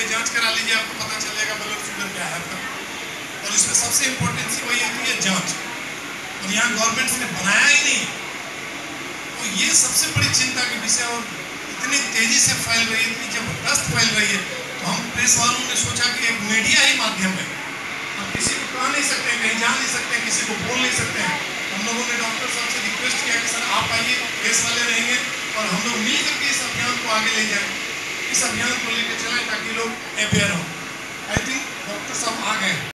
जांच करा लीजिए, आपको पता चलेगा ब्लड शुगर क्या है आपका। और इसमें सबसे इम्पोर्टेंट वही है जांच, और यहाँ गवर्नमेंट ने बनाया ही नहीं, तो ये सबसे बड़ी चिंता की विषय। और इतनी तेजी से फैल रही है, इतनी जबरदस्त फैल रही है, तो हम प्रेस वालों ने सोचा कि एक मीडिया ही माध्यम है, हम किसी को कह नहीं सकते, कहीं जा नहीं सकते, किसी को बोल नहीं सकते हैं। हम लोगों ने डॉक्टर साहब से रिक्वेस्ट किया कि सर आप आइए, प्रेस वाले रहेंगे और हम लोग मिल करके इस अभियान को आगे ले जाएं, इस अभियान को लेकर चलें ताकि लोग अवेयर हों। आई थिंक डॉक्टर साहब आ गए।